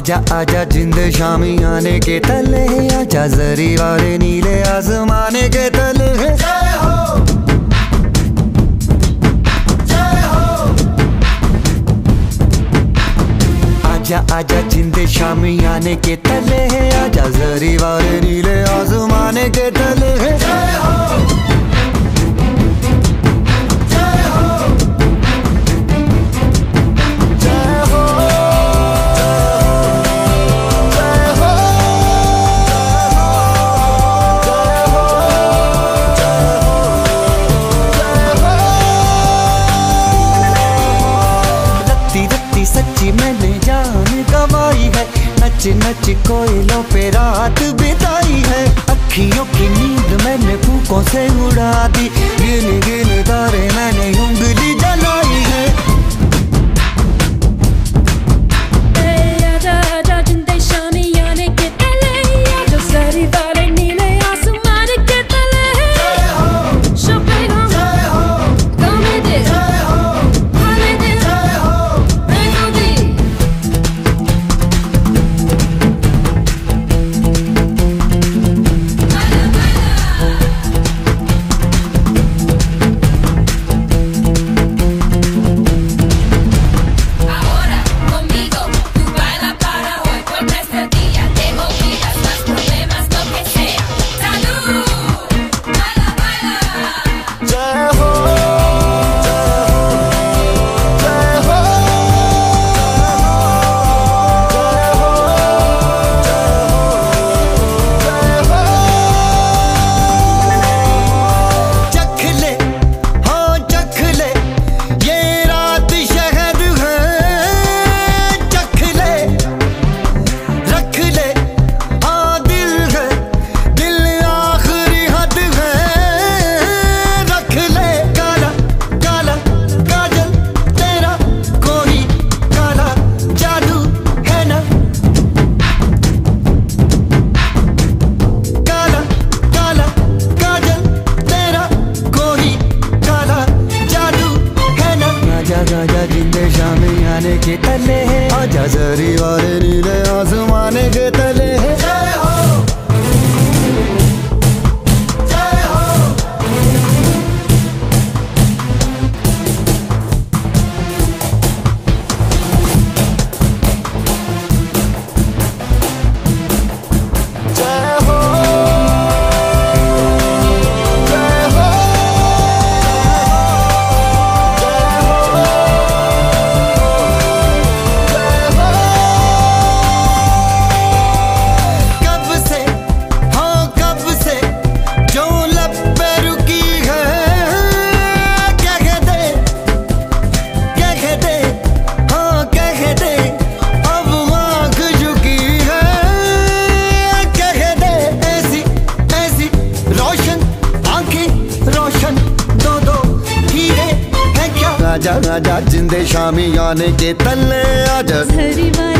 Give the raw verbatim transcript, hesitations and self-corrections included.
आजा आजा जिंद शामी आने के तले, आजा जरी वाले नीले आसमाने के तले। जय हो जय हो। आजा आजा जिंद शामी आने के तले, आजा जरी वाले नीले आसमाने के तले। जय हो सच्ची मैंने जान गवाई है, नच नच कोयलों पे रात बिताई है। अखियों की नींद मैंने फूकों से उड़ा दी, गिन गिन तारे मैंने उंगली जलाई है। आजा आजा जिंदे शामी आने के तले, आजा जरी वाले नीले आसमान के तले। जय हो शोपेगा जय हो गाने दे जय हो खाने दे जय हो बेगोदी। Ahora conmigo tú baila para hoy, porque este día te olvidas más problemas, lo que sea. Salud, baila, baila. जय हो जय हो चख ले हाँ चख ले, ये रात शहद है। चख ले रख ले हाँ दिल है, दिल आखिरी हद है। रख ले काला काला काजल तेरा, कोई काला जादू है ना। काला काला काजल तेरा, कोई काला जादू है ना। आजा आजा जिंदे शामी आने के तले, आजा जरी वाले नीले आसमाने के तले। जय हो जय हो। जय हो जय हो जय हो जय हो। कब से हाँ कब से जो लब पे रुकी है, कह दे कह दे हाँ कह दे अब आँख झुकी है। कह दे ऐसी ऐसी रोशन आंखें रोशन, दो दो हीरे हैं क्या। आजा आजा जिंदे शामी आने के तले, आजा जरी वाले